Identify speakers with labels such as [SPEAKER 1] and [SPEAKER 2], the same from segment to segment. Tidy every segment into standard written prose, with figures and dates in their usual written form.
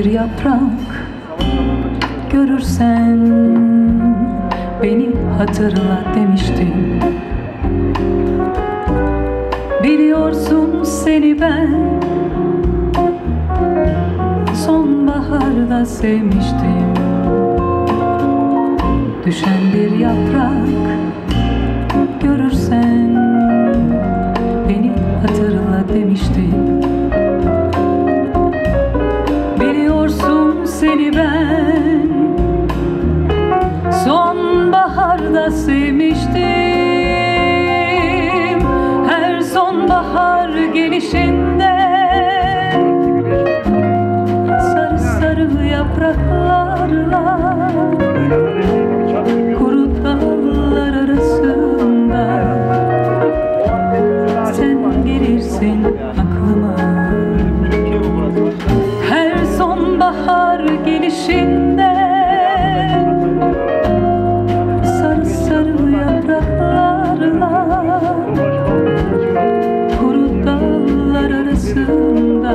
[SPEAKER 1] bir yaprak görürsen beni hatırla demiştim. Biliyorsun seni ben sonbaharda sevmiştim. Düşen bir yaprak görürsen beni hatırla demiştim. Biliyorsun seni ben sonbaharda sevmiştim. Her sonbahar gelişinde sarı sarı yapraklarla kuru dallar arasında sen gelirsin aklıma. Her sonbahar gelişinde sarı sarı yapraklarla kuru dallar arasında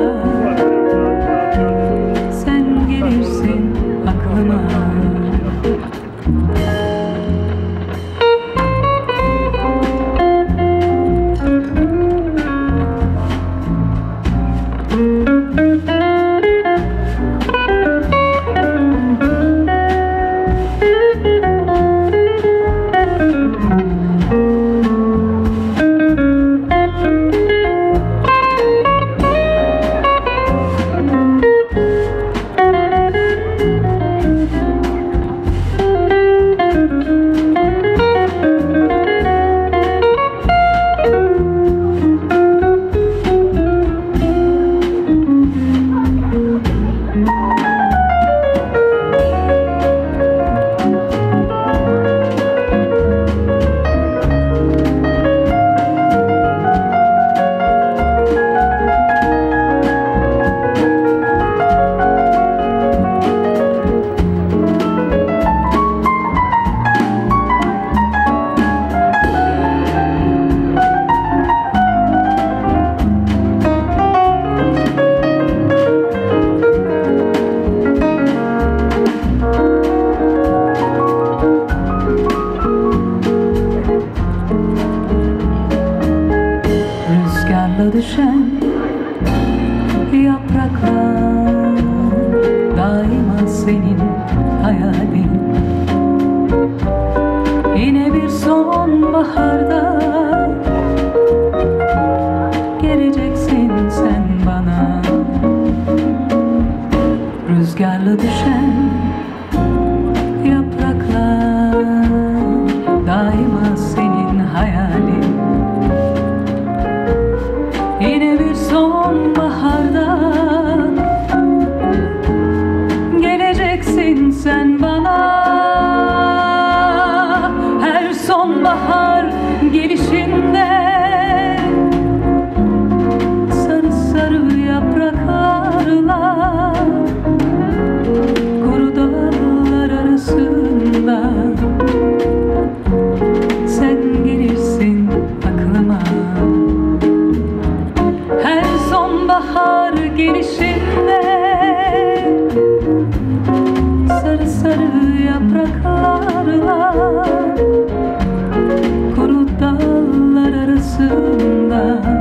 [SPEAKER 1] sen gelirsin aklıma. Düşen yapraklar daima senin hayalin. Yine bir sonbaharda geleceksin sen bana. Rüzgarla düşen yapraklar daima senin hayalin. Yine bir sonbaharda geleceksin sen bana. Her sonbahar gelişinde sarı sarı yapraklarla kuru dallar arasında sen gelirsin aklıma. Sonbahar gelişinde sarı sarı yapraklarla kuru dallar arasında